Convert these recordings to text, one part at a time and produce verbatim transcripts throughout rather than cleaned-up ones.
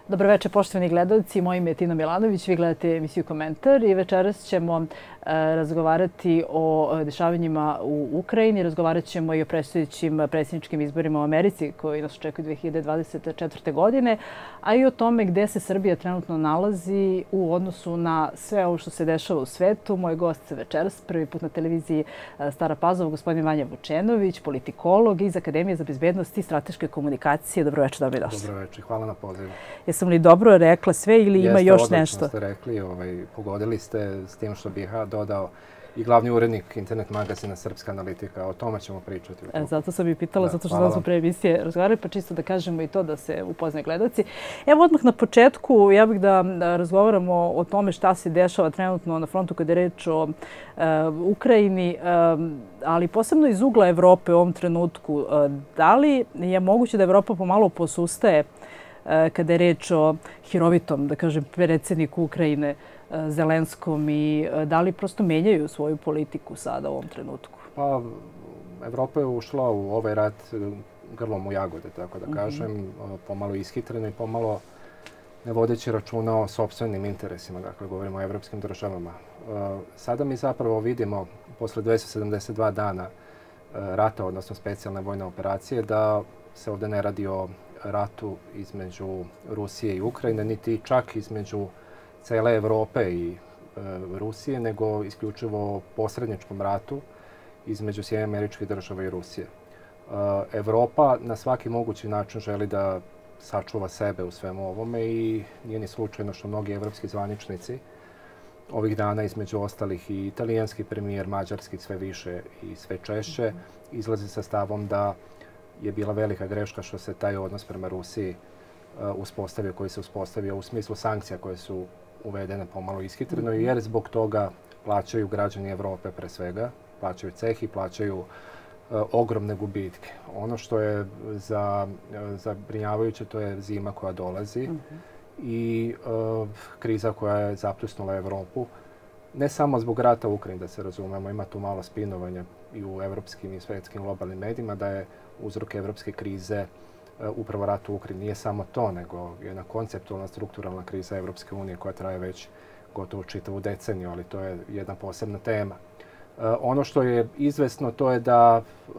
Dobroveče, poštovani gledalci. Moje ime je Tina Milanović. Vi gledate emisiju Komentar i večeras ćemo razgovarati o dešavanjima u Ukrajini. Razgovarat ćemo i o predstojećim predsjedničkim izborima u Americi koji nas očekuju dve hiljade dvadeset četvrte. godine, a i o tome gde se Srbija trenutno nalazi u odnosu na sve ovo što se dešava u svetu. Moj gost večeras, prvi put na televiziji Stara Pazova, gospodin Vanja Vučenović, politikolog iz Akademije za bezbednost i strateške komunikacije. Dobroveče, dobrodošli. Dobroveče, hvala na pozivu. Jesam li dobro rekla sve ili ima još nešto? Jeste, odlično ste rekli. Ovaj, pogodili ste s tim što bih ja dodao i glavni urednik internet magazina Srpska analitika. O tome ćemo pričati. E, zato sam i pitala, da, zato što danas smo pre emisije razgovarali, pa čisto da kažemo i to da se upoznaju gledalci. Evo odmah na početku, ja bih da razgovaramo o tome šta se dešava trenutno na frontu kada je reč o uh, Ukrajini, uh, ali posebno iz ugla Evrope u ovom trenutku. Uh, da li je moguće da Evropa pomalo posustaje kada je reč o hirovitom, da kažem, predsjedniku Ukrajine Zelenskom i da li prosto menjaju svoju politiku sada u ovom trenutku? Pa, Evropa je ušla u ovaj rat grlom u jagode, tako da kažem, mm-hmm. pomalo ishitreno i pomalo ne vodeći računa o sopstvenim interesima, dakle, govorimo o evropskim državama. Sada mi zapravo vidimo, posle dvesta sedamdeset dva dana rata, odnosno specijalne vojne operacije, da se ovdje ne radi o ratu između Rusije i Ukrajine, niti čak između cele Evrope i e, Rusije, nego isključivo posredničkom ratu između Sjedinjenih Američkih Država i Rusije. E, Evropa na svaki mogući način želi da sačuva sebe u svemu ovome i nije ni slučajno što mnogi evropski zvaničnici ovih dana, između ostalih i italijanski premijer, mađarski sve više i sve češće, izlazi sa stavom da je bila velika greška što se taj odnos prema Rusiji uh, uspostavio, koji se uspostavio u smislu sankcija koje su uvedene pomalo ishitreno, mm-hmm. jer zbog toga plaćaju građani Evrope pre svega, plaćaju cehi, plaćaju uh, ogromne gubitke. Ono što je za, uh, zabrinjavajuće, to je zima koja dolazi mm-hmm. i uh, kriza koja je zapljusnula Evropu. Ne samo zbog rata u Ukrajini, da se razumemo, ima tu malo spinovanja i u evropskim i svetskim globalnim medijima, da je uzrok evropske krize upravo rat u Ukrajini. Nije samo to, nego jedna konceptualna strukturalna kriza Evropske unije koja traje već gotovo čitavu deceniju, ali to je jedna posebna tema. Ono što je izvesno, to je da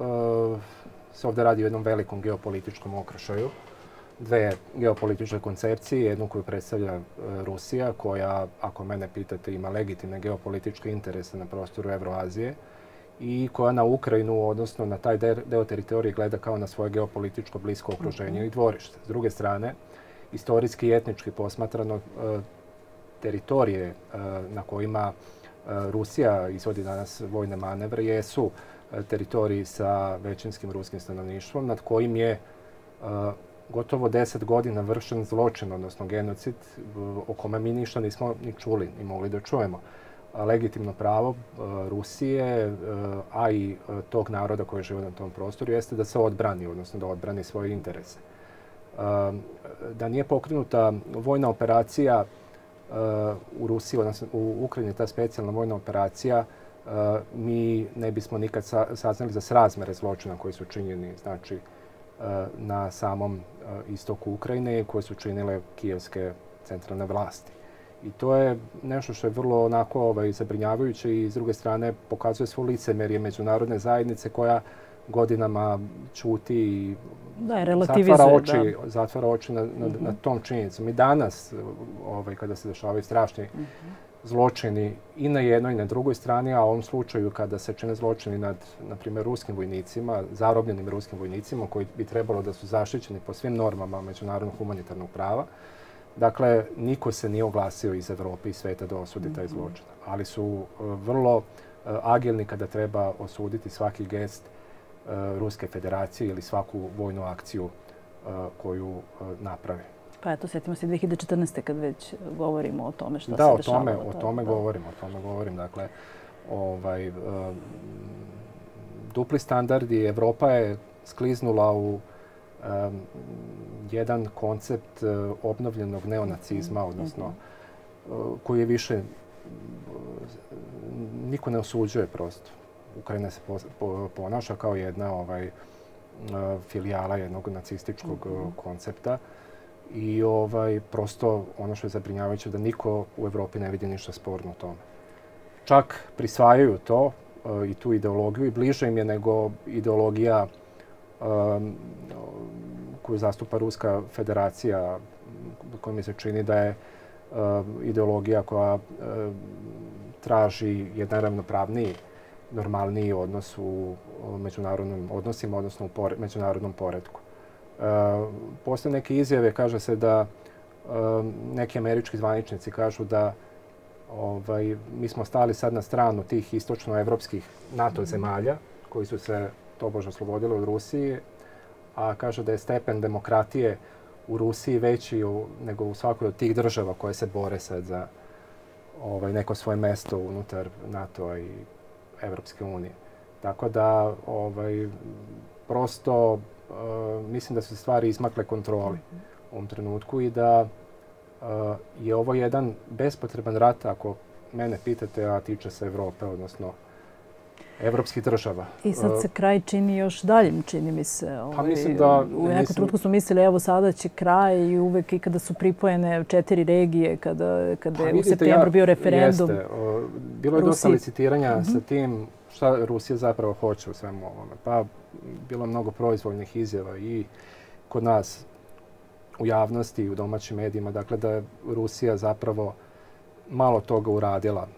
se ovdje radi o jednom velikom geopolitičkom okršaju. Dve geopolitičke koncepcije, jednu koju predstavlja Rusija, koja, ako mene pitate, ima legitimne geopolitičke interese na prostoru Evroazije, i koja na Ukrajinu, odnosno na taj deo teritorije, gleda kao na svoje geopolitičko blisko okruženje i dvorište. S druge strane, istorijski i etnički posmatrano, teritorije na kojima Rusija izvodi danas vojne manevre jesu teritoriji sa većinskim ruskim stanovništvom, nad kojim je gotovo deset godina vršen zločin, odnosno genocid, o kome mi ništa nismo ni čuli, ni mogli da čujemo. Legitimno pravo Rusije, a i tog naroda koji žive na tom prostoru, jeste da se odbrani, odnosno da odbrani svoje interese. Da nije pokrenuta vojna operacija u Rusiji, odnosno u Ukrajini, ta specijalna vojna operacija, mi ne bismo nikad saznali za srazmere zločina koji su činjeni, znači, na samom istoku Ukrajine, koje su činile kijevske centralne vlasti. I to je nešto što je vrlo onako ovaj, zabrinjavajuće i s druge strane pokazuje svo licemerje međunarodne zajednice koja godinama ćuti i da, zatvara oči, da. zatvara oči na, na, mm-hmm. na tom činjenicom. I danas, ovaj, kada se dešavaju strašni mm-hmm. zločini i na jednoj i na drugoj strani, a u ovom slučaju kada se čine zločini nad, na primjer, ruskim vojnicima, zarobljenim ruskim vojnicima koji bi trebalo da su zaštićeni po svim normama međunarodnog humanitarnog prava. Dakle, niko se nije oglasio iz Evrope i sveta da osudi taj zločin. Ali su uh, vrlo uh, agilni kada treba osuditi svaki gest uh, Ruske federacije ili svaku vojnu akciju uh, koju uh, napravi. Pa eto, sjetimo se dve hiljade četrnaeste. kad već govorimo o tome što da, se dešavalo. Da, o tome da. govorim, o tome govorim. Dakle, ovaj, uh, dupli standardi. Evropa je skliznula u Um, jedan koncept uh, obnovljenog neonacizma, odnosno uh, koji je više uh, niko ne osuđuje prosto. Ukrajina se po, po, ponaša kao jedna ovaj, uh, filijala jednog nacističkog uh, koncepta I ovaj, prosto ono što je zabrinjavajuće da niko u Evropi ne vidi ništa sporno u tome. Čak prisvajaju to i tu ideologiju i bliže im je nego ideologija um, koju zastupa Ruska federacija, koja mi se čini da je uh, ideologija koja uh, traži jedan ravnopravniji, normalniji odnos u međunarodnim odnosima, odnosno u pore, međunarodnom poretku. Uh, postoje neke izjave, kaže se da uh, neki američki zvaničnici kažu da ovaj, mi smo stali sad na stranu tih istočnoevropskih NATO zemalja koji su se tobože oslobodili od Rusije, a kaže da je stepen demokratije u Rusiji veći u, nego u svakoj od tih država koje se bore sad za ovaj, neko svoje mesto unutar NATO-a i Evropske unije. Tako da ovaj, prosto uh, mislim da su stvari izmakle kontroli u ovom trenutku i da uh, je ovo jedan bespotreban rat, ako mene pitate, a tiče se Evrope, odnosno evropskih država. I sad se kraj čini još daljim, čini mi se. Pa mislim da... U nekom trenutku smo mislili, evo sada će kraj i uvek i kada su pripojene četiri regije, kada, kada je u septembru bio referendum. Jeste. Bilo je dosta licitiranja sa tim šta Rusija zapravo hoće u svemu ovome. Pa bilo je mnogo proizvoljnih izjava i kod nas u javnosti i u domaćim medijima. Dakle, da je Rusija zapravo malo toga uradila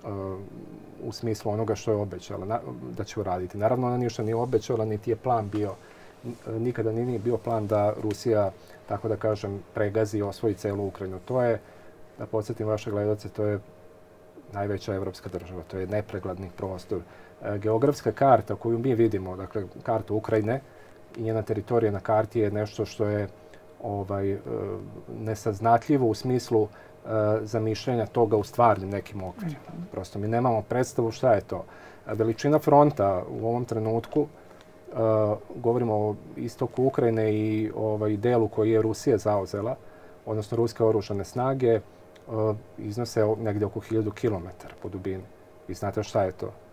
u smislu onoga što je obećala da će uraditi. Naravno, ona ništa nije obećala, niti je plan bio. Nikada nije bio plan da Rusija, tako da kažem, pregazi i osvoji celu Ukrajinu. To je, da podsjetim vaše gledalce, to je najveća evropska država. To je nepregledni prostor. Geografska karta koju mi vidimo, dakle, karta Ukrajine i njena teritorija na karti je nešto što je ovaj, nesaznatljivo u smislu zamišljenja toga u stvarnim nekim okvirima. Prosto mi nemamo predstavu šta je to. Veličina fronta u ovom trenutku, uh, govorimo o istoku Ukrajine i ovaj delu koji je Rusija zauzela, odnosno ruske oružane snage, uh, iznose negdje oko hiljadu kilometara po dubini. I znate šta je to?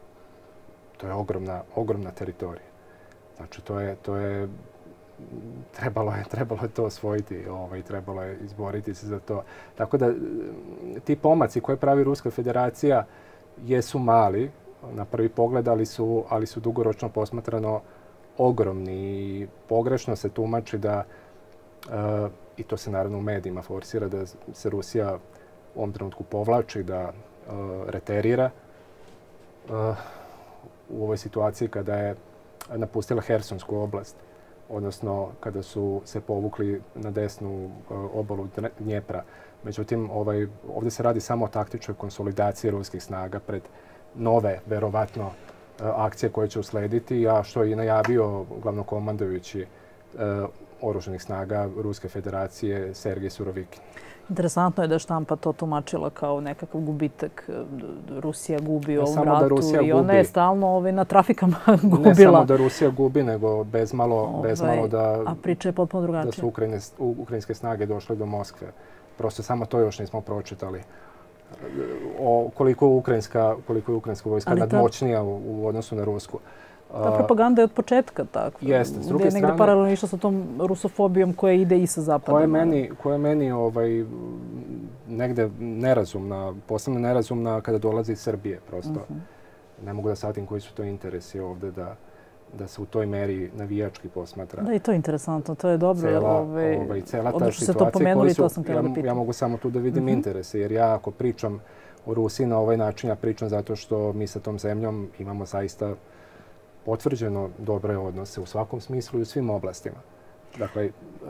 To je ogromna, ogromna teritorija. Znači, to je, to je Trebalo je, trebalo je to osvojiti, ovaj, trebalo je izboriti se za to. Tako da ti pomaci koje pravi Ruska federacija jesu mali na prvi pogled, ali su, ali su dugoročno posmatrano ogromni i pogrešno se tumači da, uh, i to se naravno u medijima forsira, da se Rusija u ovom trenutku povlači, da uh, reterira uh, u ovoj situaciji kada je napustila Hersonsku oblast, odnosno kada su se povukli na desnu obalu Dnjepra. Međutim, ovaj, ovdje se radi samo o taktičkoj konsolidaciji ruskih snaga pred nove, verovatno, akcije koje će uslediti, a što je i najavio glavnokomandujući oružanih snaga Ruske federacije Sergej Surovikin. Interesantno je da štampa to tumačila kao nekakav gubitak. Rusija gubi u ovom ratu i ona je stalno na trafikama gubila. Ne samo da Rusija gubi, nego bezmalo da, a priča je potpuno drugačija. Da su Ukrajine, ukrajinske snage došle do Moskve. Prosto samo to još nismo pročitali. O koliko je ukrajinska, koliko je ukrajinska vojska nadmoćnija u, u odnosu na rusku. Ta propaganda je od početka tako. Jeste. S druge strane, strane, negde paralelno išla sa tom rusofobijom koja ide i sa zapadom. Koja je meni, koja je meni ovaj, negde nerazumna, posebno nerazumna kada dolazi iz Srbije. Prosto. Uh-huh. Ne mogu da shvatim koji su to interesi ovde da, da se u toj meri navijački posmatra. Da, i to je interesantno. To je dobro. Cela, ovaj, ovaj, cela ta situacija koju su, ja, ja mogu samo tu da vidim uh-huh. interese. Jer ja ako pričam o Rusiji na ovaj način, ja pričam zato što mi sa tom zemljom imamo zaista potvrđeno dobre odnose u svakom smislu i u svim oblastima. Dakle,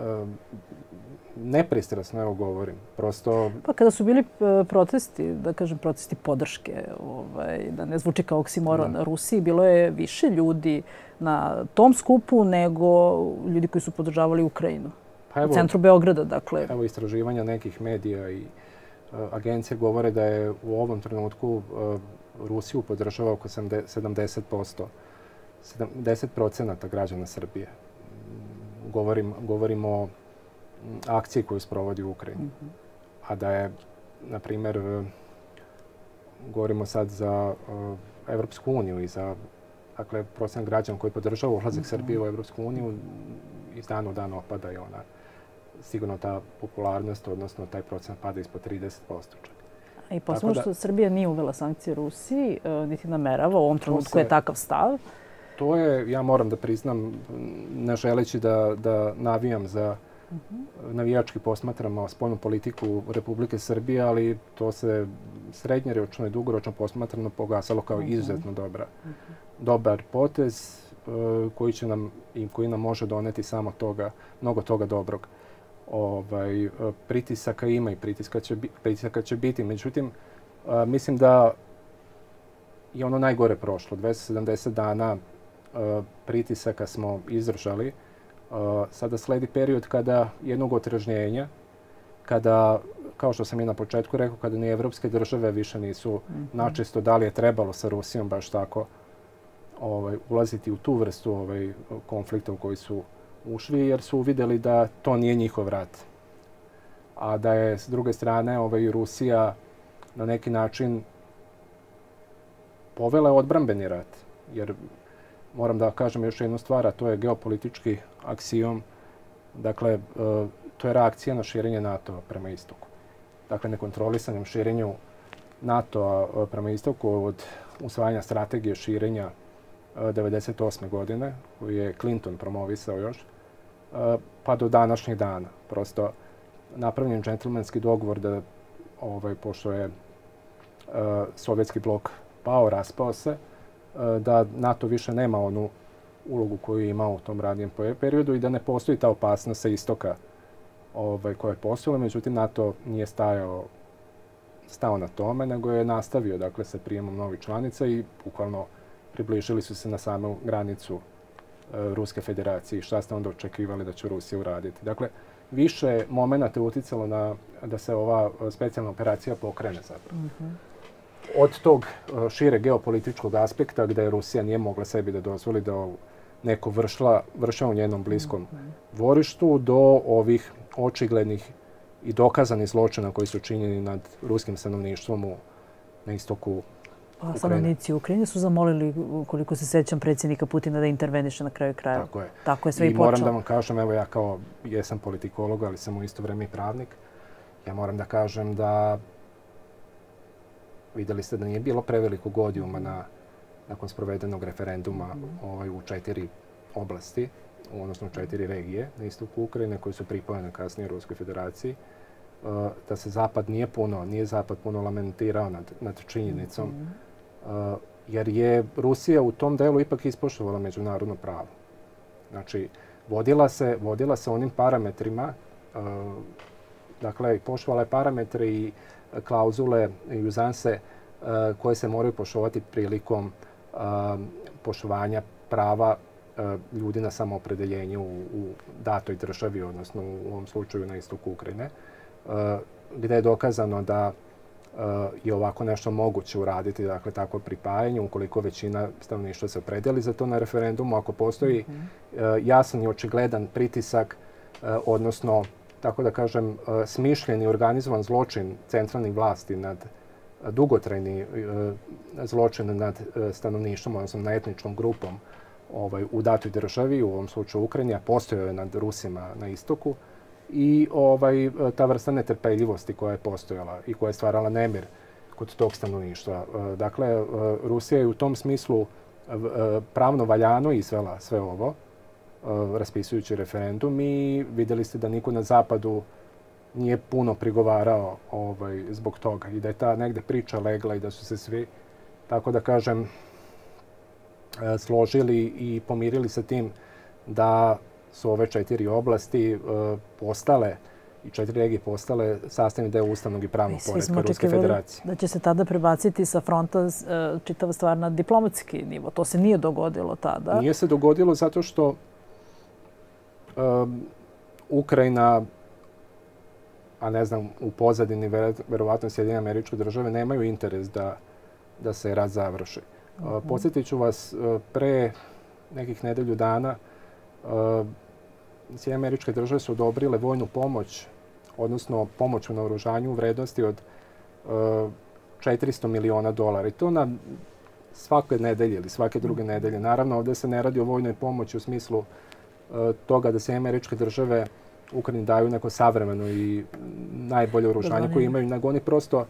nepristrasno, evo govorim. Prosto... Pa kada su bili protesti, da kažem protesti podrške, ovaj, da ne zvuči kao oksimoron na Rusiji, bilo je više ljudi na tom skupu nego ljudi koji su podržavali Ukrajinu. Pa evo, u centru Beograda, dakle. Evo istraživanja nekih medija i uh, agencije govore da je u ovom trenutku uh, Rusiju podržava oko sedamdeset posto. sedamdeset procenata građana Srbije. Govorim, govorim o akciji koju sprovodi u Ukrajini. Mm-hmm. A da je, na primjer, govorimo sad za uh, Evropsku uniju i za dakle, procenat građana koji podržava ulazak mm-hmm. Srbije u Evropsku uniju, iz dana u dan opada i ona sigurno ta popularnost, odnosno taj procent pada ispod trideset posto čak. I posebno što Srbija nije uvela sankcije Rusiji, niti namerava, u ovom trenutku se, je takav stav. To je, ja moram da priznam, ne želeći da, da navijam za uh-huh. navijački posmatramo spoljnu politiku Republike Srbije, ali to se srednjeročno i dugoročno posmatrano pogasalo kao uh-huh. izuzetno dobra, uh-huh. dobar potez uh, koji će nam i koji nam može doneti samo toga, mnogo toga dobrog. Ovaj, pritisaka ima i pritiska će, pritisaka će biti. Međutim, uh, mislim da je ono najgore prošlo. dvesta sedamdeset dana uh, pritisaka smo izdržali. Uh, sada sledi period kada jednog otrežnjenja, kada, kao što sam i na početku rekao, kada ni evropske države više nisu mm-hmm. načisto da li je trebalo sa Rusijom baš tako ovaj, ulaziti u tu vrstu ovaj, konflikta u koji su ušli, jer su uvidjeli da to nije njihov rat. A da je, s druge strane, ovaj, Rusija na neki način povela odbrambeni rat. Jer, moram da kažem još jednu stvar, a to je geopolitički aksijom. Dakle, to je reakcija na širenje NATO prema istoku. Dakle, nekontrolisanim širenju NATO prema istoku od usvajanja strategije širenja devedeset osme godine, koju je Clinton promovisao još, pa do današnjih dana. Prosto napravljen džentlmenski dogovor da, ovaj, pošto je uh, sovjetski blok pao, raspao se, uh, da NATO više nema onu ulogu koju je imao u tom ranijem periodu i da ne postoji ta opasnost sa istoka ovaj, koja je postojala. Međutim, NATO nije stajao, stao na tome, nego je nastavio dakle, sa prijemom novih članica i bukvalno približili su se na samu granicu e, Ruske federacije. Šta ste onda očekivali da će Rusija uraditi? Dakle, više momenata je uticalo na da se ova specijalna operacija pokrene zapravo. Mm-hmm. Od tog šire geopolitičkog aspekta gdje Rusija nije mogla sebi da dozvoli da neko vršla, vršao u njenom bliskom mm-hmm. dvorištu do ovih očiglednih i dokazanih zločina koji su činjeni nad ruskim stanovništvom u, na istoku Pa, stanovnici Ukrajine su zamolili, koliko se sećam, predsjednika Putina da interveniše na kraju krajeva. Tako je. Tako je sve i, I počelo. moram da vam kažem, evo ja kao jesam politikolog, ali sam u isto vrijeme i pravnik, ja moram da kažem da vidjeli ste da nije bilo prevelikog odijuma na, nakon sprovedenog referenduma mm. ovaj, u četiri oblasti, odnosno četiri regije na istoku Ukrajine koje su pripojene kasnije Ruskoj federaciji, da se Zapad nije puno, nije Zapad puno lamentirao nad, nad činjenicom, mm-hmm. jer je Rusija u tom delu ipak ispoštovala međunarodno pravo. Znači, vodila se, vodila se onim parametrima, dakle, poštovala je parametre i klauzule i uzanse koje se moraju poštovati prilikom poštovanja prava ljudi na samoopredeljenje u, u datoj državi, odnosno u ovom slučaju na istoku Ukrajine, gdje je dokazano da je ovako nešto moguće uraditi, dakle tako pripajanje, ukoliko većina stanovništva se opredeli za to na referendumu, ako postoji jasan i očigledan pritisak, odnosno, tako da kažem, smišljen i organizovan zločin centralnih vlasti nad dugotrajni zločin nad stanovništvom, odnosno nad etničkom grupom ovaj, u datoj državi, u ovom slučaju Ukrajini, a postojao je nad Rusima na istoku, i ovaj, ta vrsta netrpeljivosti koja je postojala i koja je stvarala nemir kod tog stanovništva. Dakle, Rusija je u tom smislu pravno valjano izvela sve ovo, raspisujući referendum, i vidjeli ste da niko na zapadu nije puno prigovarao ovaj, zbog toga i da je ta negde priča legla i da su se svi, tako da kažem, složili i pomirili sa tim da su ove četiri oblasti uh, postale i četiri regije postale sastavni deo ustavnog i pravnog poretka Ruske federacije. Da će se tada prebaciti sa fronta uh, čitava stvar na diplomatski nivo. To se nije dogodilo tada. Nije se dogodilo zato što uh, Ukrajina, a ne znam, u pozadini verovatno Sjedinjene Američke Države nemaju interes da, da se rat završi. Uh, uh-huh. Podsjetit ću vas, uh, pre nekih nedelju dana uh, Sjedinjene Američke Države su odobrile vojnu pomoć, odnosno pomoć u naoružanju u vrednosti od uh, četiristo miliona dolara. I to na svake nedelje ili svake druge nedelje. Naravno, ovdje se ne radi o vojnoj pomoći u smislu uh, toga da Sjedinjene Američke Države Ukrajini daju neko savremeno i najbolje oružanje koje imaju, nego oni prosto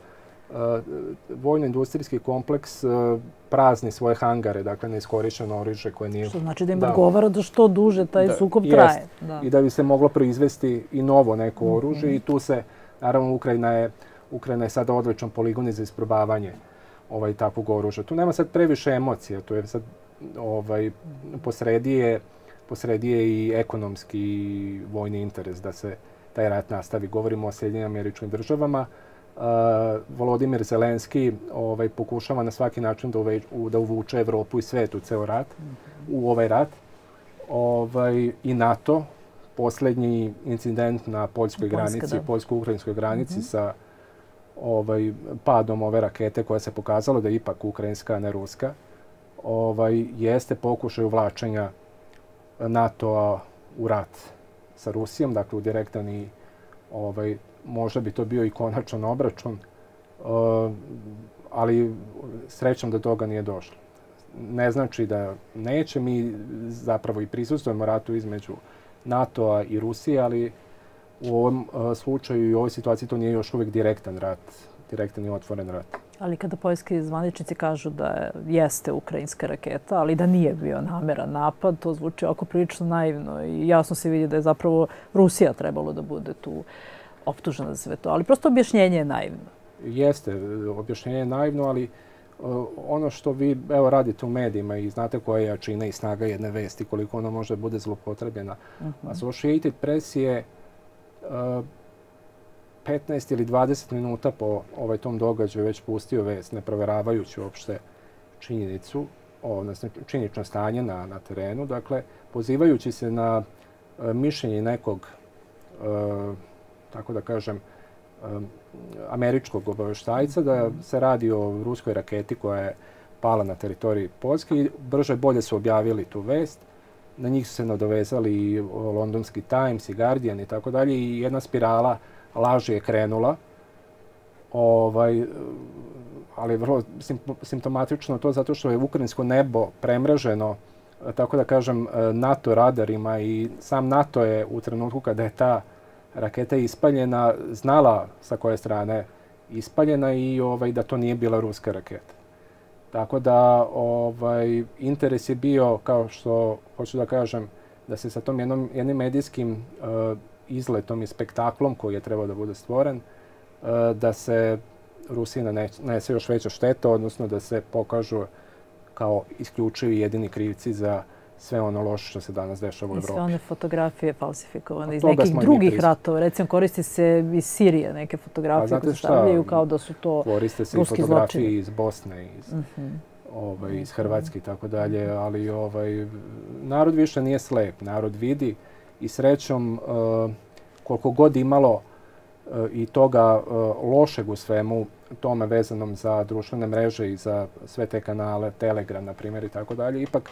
vojno-industrijski kompleks prazni svoje hangare, dakle neiskorišćeno oružje koje nije... Što znači da im odgovara da što duže taj sukob traje. I da bi se moglo proizvesti i novo neko oružje i tu se, naravno, Ukrajina je Ukrajina je sada odličan poligon za isprobavanje ovaj, takvog oružja. Tu nema sad previše emocija, tu je sad ovaj, posredi je, posredi je i ekonomski i vojni interes da se taj rat nastavi. Govorimo o Sjedinjenim Američkim Državama. Uh, Volodimir Zelenski ovaj, pokušava na svaki način da, uve, u, da uvuče Evropu i svet u ceo rat, u ovaj rat. Ovaj, I NATO, posljednji incident na poljskoj granici, poljsko-ukrajinskoj granici mm-hmm. sa ovaj, padom ove rakete koja se pokazalo da je ipak ukrajinska, a ne ruska, ovaj, jeste pokušaj uvlačenja NATO-a u rat sa Rusijom, dakle u direktan i ovaj, možda bi to bio i konačan obračun, uh, ali srećom da toga nije došlo. Ne znači da neće, mi zapravo i prisustujemo ratu između NATO-a i Rusije, ali u ovom uh, slučaju i u ovoj situaciji to nije još uvijek direktan rat, direktan i otvoren rat. Ali kada poljski zvaničnici kažu da jeste ukrajinska raketa, ali da nije bio nameran napad, to zvuči oko prilično naivno i jasno se vidi da je zapravo Rusija trebalo da bude tu optužena za sve to. Ali prosto objašnjenje je naivno. Jeste, objašnjenje je naivno, ali uh, ono što vi evo, radite u medijima i znate koja je jačina i snaga jedne vesti, koliko ona može bude zlupotrebljena. Uh-huh. Associated Press je uh, petnaest ili dvadeset minuta po ovaj tom događaju već pustio vest, ne provjeravajući uopšte činjenicu, odnosno činjenično stanje na, na terenu. Dakle, pozivajući se na uh, mišljenje nekog, uh, tako da kažem, um, američkog obavještajca da se radi o ruskoj raketi koja je pala na teritoriji Poljske i brže bolje su objavili tu vest. Na njih su se nadovezali i londonski Times i Guardian i tako dalje i jedna spirala laži je krenula. Ovaj, ali vrlo simptomatično to zato što je ukrajinsko nebo premraženo, tako da kažem, NATO radarima i sam NATO je u trenutku kada je ta raketa ispaljena, znala sa koje strane ispaljena i ovaj, da to nije bila ruska raketa. Tako da ovaj, interes je bio, kao što hoću da kažem, da se sa tom jednom, jednim medijskim uh, izletom i spektaklom koji je trebao da bude stvoren, uh, da se Rusiji nanese još veća šteta, odnosno da se pokažu kao isključivi jedini krivci za sve ono loše što se danas dešava u Evropi. I sve one fotografije falsifikovane iz nekih drugih ratova. Recimo, koristi se iz Sirije neke fotografije koje se stavljaju kao da su to ruski zločini. Koriste se i fotografije iz Bosne, iz, uh-huh. ovaj, iz Hrvatske i tako dalje, ali ovaj, narod više nije slep. Narod vidi i srećom uh, koliko god imalo uh, i toga uh, lošeg u svemu tome vezanom za društvene mreže i za sve te kanale, Telegram, na primjer, i tako dalje, ipak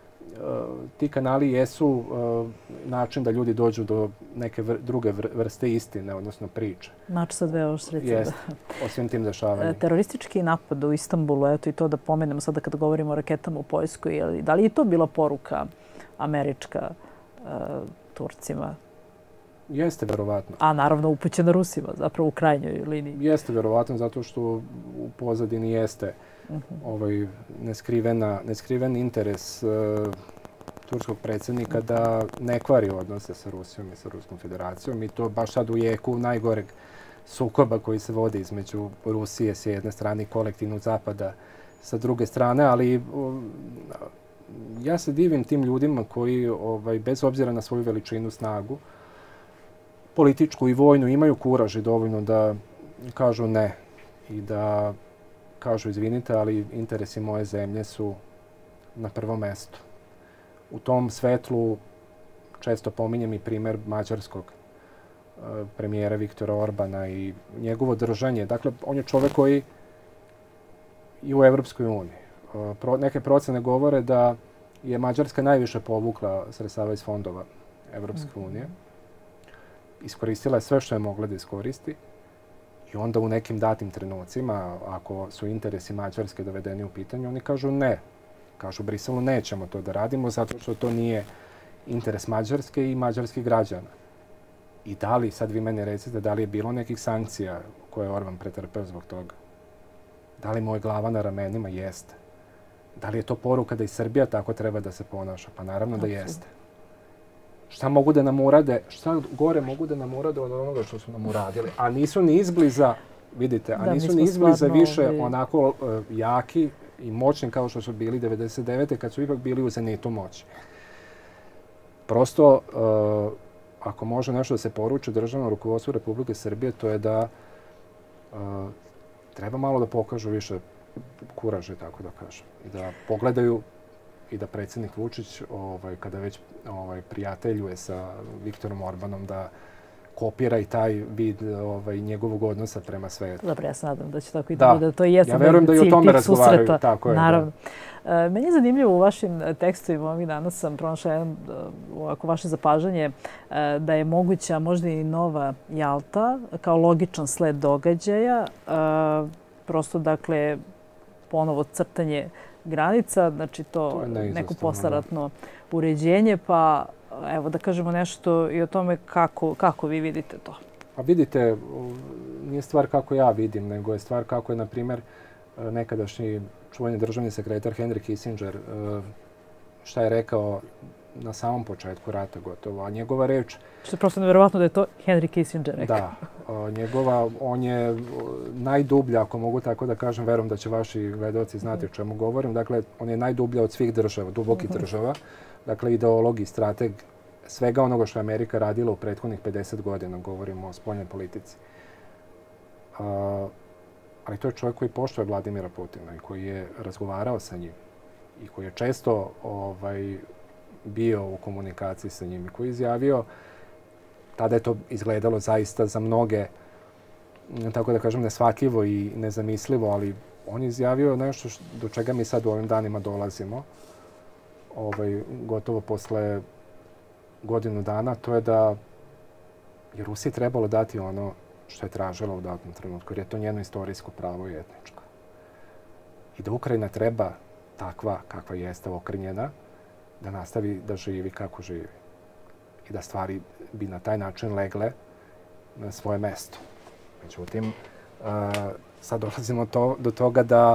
ti kanali jesu uh, način da ljudi dođu do neke vr druge vr vrste istine, odnosno priče. Mač sa dve oštrice. Jest, o svim tim dešavanjima. Teroristički napad u Istanbulu, eto i to da pomenemo sada kada govorimo o raketama u Poljskoj, da li je to bila poruka američka uh, Turcima? Jeste, verovatno. A naravno upućena Rusima, zapravo u krajnjoj liniji. Jeste, verovatno, zato što u pozadini jeste ovaj neskrivena, neskriven interes uh, turskog predsjednika da ne kvari odnose sa Rusijom i sa Ruskom federacijom i to baš sad u jeku najgoreg sukoba koji se vodi između Rusije s jedne strane i kolektivnog zapada sa druge strane, ali uh, ja se divim tim ljudima koji ovaj, bez obzira na svoju veličinu, snagu, političku i vojnu, imaju kuraž i dovoljno da kažu ne i da kažu izvinite, ali interesi moje zemlje su na prvom mjestu. U tom svetlu često pominjem i primjer mađarskog uh, premijera Viktora Orbana i njegovo držanje. Dakle, on je čovjek koji i u Evropskoj uniji. Uh, pro, neke procene govore da je Mađarska najviše povukla sredstava iz fondova Evropske unije. Iskoristila je sve što je mogla da iskoristi. I onda u nekim datim trenucima, ako su interesi Mađarske dovedeni u pitanje, oni kažu ne. Kažu Briselu nećemo to da radimo zato što to nije interes Mađarske i mađarskih građana. I da li, sad vi meni recite, da li je bilo nekih sankcija koje je Orban pretrpeo zbog toga? Da li moj glava na ramenima? Jeste. Da li je to poruka da i Srbija tako treba da se ponaša? Pa naravno da jeste. Šta mogu da nam urade, šta gore mogu da nam urade od onoga što su nam uradili? A nisu ni izbliza, vidite, a nisu ni izbliza više onako jaki i moćni kao što su bili devedeset devete kad su ipak bili u zenitu moći. Prosto, ako može nešto da se poruči državnom rukovodstvu Republike Srbije, to je da treba malo da pokažu više kuraže, tako da kažem. I da pogledaju i da predsjednik Vučić, ovaj, kada već ovaj, prijateljuje sa Viktorom Orbanom, da kopira i taj vid ovaj, njegovog odnosa prema svetu. Dobro, ja se nadam da će tako i da bude. To i jeste ja verujem da i o tome razgovaraju. Tako je, naravno. Da. Meni je zanimljivo u vašim tekstovima, ovih danas sam pronašla jedno ovako vaše zapažanje da je moguća možda i nova Jalta kao logičan sled događaja. Prosto, dakle, ponovo crtanje granica, znači to, to neko posleratno uređenje, pa evo da kažemo nešto i o tome kako, kako vi vidite to. Pa vidite, nije stvar kako ja vidim, nego je stvar kako je, na primjer, nekadašnji čuveni državni sekretar Henry Kissinger šta je rekao na samom početku rata gotovo, a njegova reč... Što je prosto nevjerovatno da je to Henry Kissinger rekao. Da, njegova, on je najdublja, ako mogu tako da kažem, verujem da će vaši gledaoci znati o čemu govorim, dakle, on je najdublja od svih država, dubokih država, dakle, ideolog i strateg svega onoga što je Amerika radila u prethodnih pedeset godina, govorimo o spoljnoj politici. Ali to je čovjek koji poštuje Vladimira Putina i koji je razgovarao sa njim i koji je često ovaj, bio u komunikaciji sa njim i koji je izjavio, tada je to izgledalo zaista za mnoge, tako da kažem, neshvatljivo i nezamislivo, ali on je izjavio nešto do čega mi sad u ovim danima dolazimo, ovaj, gotovo posle godinu dana, to je da je Rusiji trebalo dati ono što je tražila u datom trenutku, jer je to njeno istorijsko pravo i etničko. I da Ukrajina treba takva kakva jeste okrnjena, da nastavi da živi kako živi. I da stvari bi na taj način legle na svoje mesto. Međutim, sad dolazimo do toga da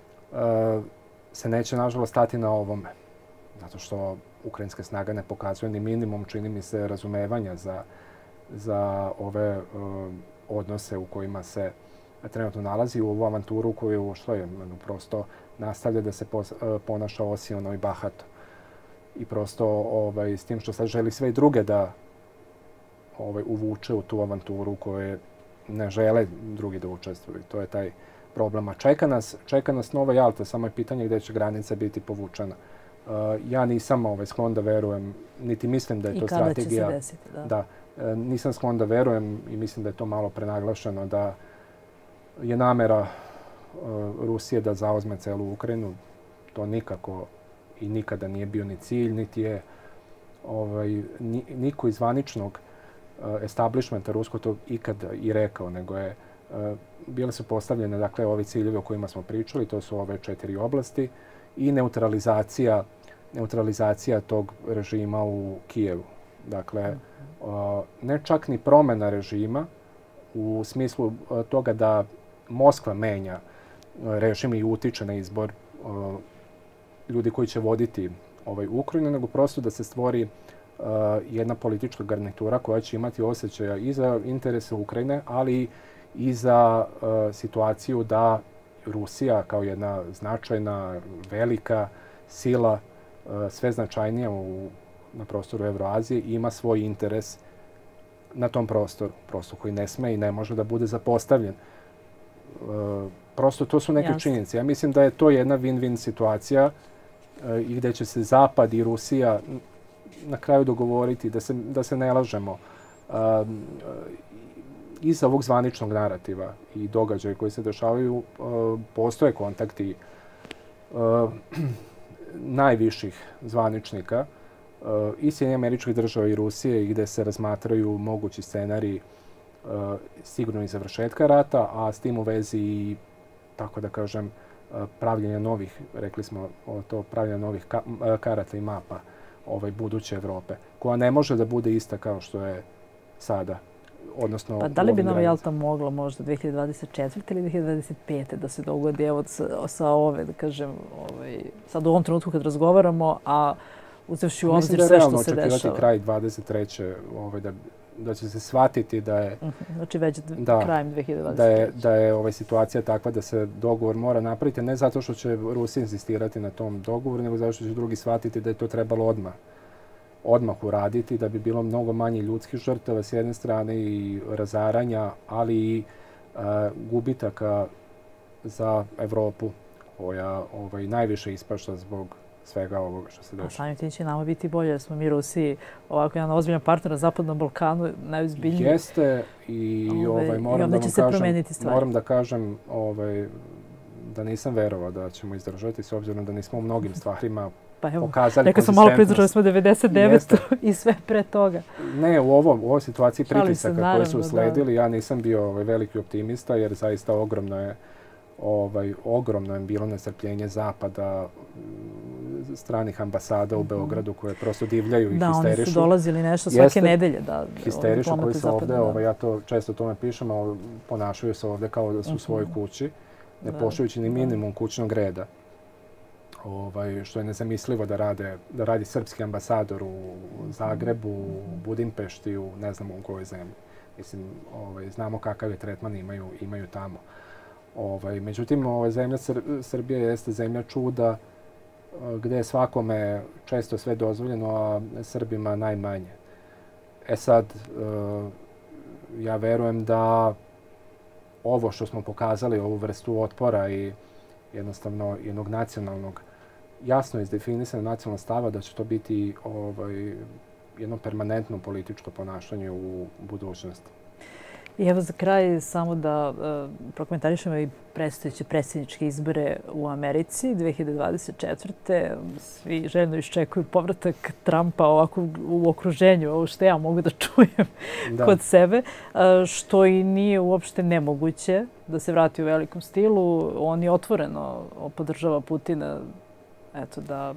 se neće, nažalost, stati na ovome. Zato što ukrajinska snaga ne pokazuje ni minimum, čini mi se, razumevanja za, za ove odnose u kojima se trenutno nalazi, u ovu avanturu u koju je ušla, je prosto nastavlja da se ponaša osiono i bahato. I prosto ovaj, s tim što sad želi sve i druge da ovaj, uvuče u tu avanturu koje ne žele drugi da učestvuju. To je taj problem. A čeka nas, čeka nas nova Jalta, samo je pitanje gdje će granica biti povučena. Uh, ja nisam ovaj, sklon da verujem, niti mislim da je to strategija. I kada će se desiti, da. Da. Uh, nisam sklon da verujem i mislim da je to malo prenaglašeno, da je namera uh, Rusije da zauzme celu Ukrajinu. To nikako i nikada nije bio ni cilj, niti je ovaj, niko iz zvaničnog uh, establishmenta rusko to ikada i rekao, nego je uh, bile su postavljene, dakle, ovi ciljevi o kojima smo pričali, to su ove četiri oblasti i neutralizacija, neutralizacija tog režima u Kijevu. Dakle, uh, ne čak ni promjena režima u smislu uh, toga da Moskva menja uh, režim i utiče na izbor uh, ljudi koji će voditi ovaj Ukrajinu, nego prosto da se stvori uh, jedna politička garnitura koja će imati osjećaja i za interese Ukrajine, ali i za uh, situaciju da Rusija kao jedna značajna, velika sila, uh, sve značajnija u, na prostoru Evroazije, ima svoj interes na tom prostoru, prostoru koji ne sme i ne može da bude zapostavljen. Uh, prosto to su neke Jasne. činjenice. Ja mislim da je to jedna win-win situacija i gdje će se Zapad i Rusija na kraju dogovoriti, da se, da se ne lažemo, um, iza ovog zvaničnog narativa i događaja koji se dešavaju, uh, postoje kontakti uh, najviših zvaničnika uh, i Sjedinjenih Američkih Država i Rusije, gdje se razmatraju mogući scenariji uh, sigurno i završetka rata, a s tim u vezi i, tako da kažem, pravljenja novih, rekli smo o to, pravljenja novih ka, karata i mapa ovaj, buduće Evrope, koja ne može da bude ista kao što je sada. Odnosno, pa da li bi nam Jalta mogla možda dve hiljade dvadeset četvrte ili dve hiljade dvadeset pete da se dogodi evo sa, sa ove, da kažem, ovaj, sad u ovom trenutku kad razgovaramo, a uzevši u obzir sve što se dešava. Mislim da je realno očekivati kraj dvadeset treće Ovaj, da, da će se shvatiti da je... Uh-huh. Znači već da, krajem dve hiljade dvadeset treće Da je, da je ovaj, situacija takva da se dogovor mora napraviti, ne zato što će Rusi insistirati na tom dogovoru, nego zato što će drugi shvatiti da je to trebalo odmah. odmah uraditi, da bi bilo mnogo manje ljudskih žrtava s jedne strane i razaranja, ali i uh, gubitaka za Evropu, koja ovaj, najviše ispašta zbog svega ovoga što se dešava. A samim tim će nama biti bolje, jer smo mi Rusiji ovako jedan ozbiljan partner na Zapadnom Balkanu, najozbiljniji. Jeste i ovaj, ovaj, moram, da vam kažem, moram da kažem ovaj, da nisam verovao da ćemo izdržati, s obzirom da nismo u mnogim stvarima pa evo, pokazali rekao sam malo pridržali smo devedeset devetu i sve pre toga. Ne, u, ovom, u ovoj situaciji pritisaka koji su usledili, da. Ja nisam bio ovaj, veliki optimista, jer zaista ogromno je, ovaj, ogromno je bilo nestrpljenje Zapada, stranih ambasada u Beogradu koje prosto divljaju i da, histerišu. Da, oni su dolazili nešto svake Jeste, nedelje. Da, histerišu koji se ovde, da. ovaj, ja to često tome pišem, ali ponašaju se ovde kao da su u svojoj kući, ne poštujući ni minimum kućnog reda. Ovaj, što je nezamislivo da, rade, da radi srpski ambasador u Zagrebu, u Budimpešti, u ne znamo u kojoj zemlji. Mislim, ovaj, znamo kakav je tretman imaju, imaju tamo. Ovaj, međutim, ovaj, zemlja Sr Srbija jeste zemlja čuda gde je svakome često sve dozvoljeno, a Srbima najmanje. E sad, ja verujem da ovo što smo pokazali, ovu vrstu otpora i jednostavno jednog nacionalnog, jasno izdefinisanog nacionalnog stava, da će to biti ovaj, jedno permanentno političko ponašanje u budućnosti. I evo za kraj samo da uh, prokomentarišemo i predstojeće predsjedničke izbore u Americi dve hiljade dvadeset četvrte Svi željno iščekuju povratak Trumpa ovako u okruženju, ovo što ja mogu da čujem da. Kod sebe, uh, što i nije uopšte nemoguće da se vrati u velikom stilu. On je otvoreno podržava Putina, eto da...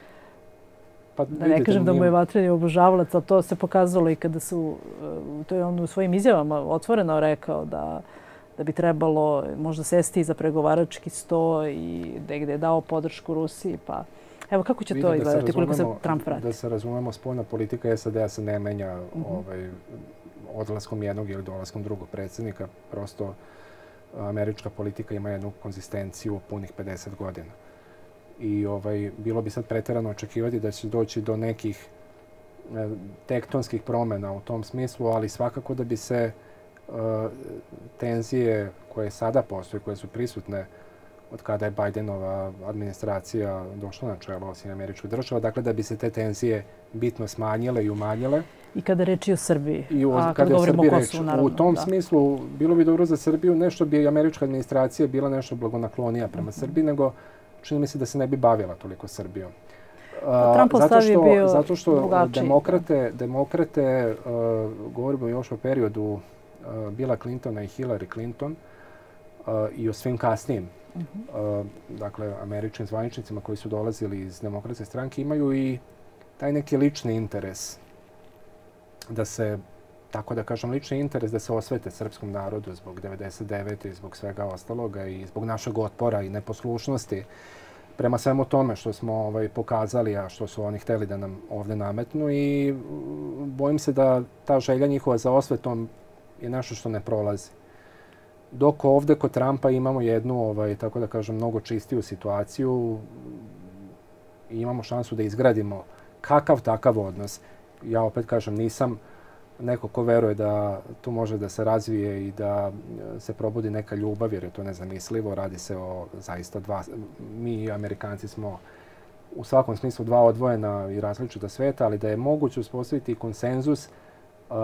Pa, da ne kažem da mu je vatreni obožavalac, ali to se pokazalo i kada su, to je on u svojim izjavama otvoreno rekao da, da bi trebalo možda sesti za pregovarački sto i da gde je dao podršku Rusiji. Pa evo kako će to izgledati koliko se Trump vrati? Da se razumemo, spoljna politika S A D-a se ne menja mm-hmm. ovaj, odlaskom jednog ili dolaskom drugog predsjednika. Prosto američka politika ima jednu konzistenciju punih pedeset godina. I ovaj, bilo bi sad preterano očekivati da će doći do nekih e, tektonskih promjena u tom smislu, ali svakako da bi se e, tenzije koje sada postoje, koje su prisutne od kada je Bidenova administracija došla na čelo Sjedinjenih Američkih Država, dakle da bi se te tenzije bitno smanjile i umanjile. I kada reči o Srbiji, I o, a kada kad govorimo o Kosovu, naravno. U tom da. smislu bilo bi dobro za Srbiju, nešto bi američka administracija bila nešto blagonaklonija prema mm-hmm. Srbiji, nego čini mi se da se ne bi bavila toliko Srbijom. Trump zato što, bio zato što drugačiji, demokrate, demokrate uh, govorimo još o periodu uh, Billa Clintona i Hillary Clinton uh, i o svim kasnijim uh-huh. uh, dakle, američkim zvaničnicima koji su dolazili iz demokratske stranke, imaju i taj neki lični interes da se, tako da kažem, lični interes da se osvete srpskom narodu zbog devedeset devete i zbog svega ostaloga i zbog našeg otpora i neposlušnosti prema svemu tome što smo ovaj, pokazali, a što su oni hteli da nam ovdje nametnu. I bojim se da ta želja njihova za osvetom je nešto što ne prolazi. Dok ovdje kod Trumpa imamo jednu, ovaj, tako da kažem, mnogo čistiju situaciju i imamo šansu da izgradimo kakav takav odnos. Ja opet kažem, nisam neko ko veruje da tu može da se razvije i da se probudi neka ljubav, jer je to nezamislivo. Radi se o zaista dva... Mi, Amerikanci, smo u svakom smislu dva odvojena i različita sveta, ali da je moguće uspostaviti konsenzus uh,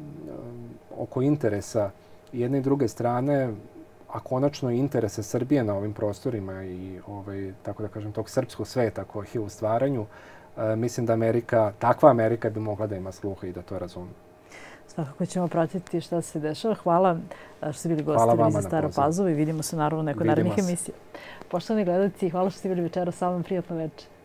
oko interesa jedne i druge strane, a konačno i interese Srbije na ovim prostorima i ovaj, tako da kažem, tog srpskog sveta koji je u stvaranju, uh, mislim da Amerika, takva Amerika bi mogla da ima sluha i da to razume. Svakako ćemo pratiti šta se dešava. Hvala što ste bili gosti televizije Stara Pazova i vidimo se naravno u nekoj narednih emisija. Poštovani gledalci, hvala što ste bili večeras sa mnom. Prijatno večer.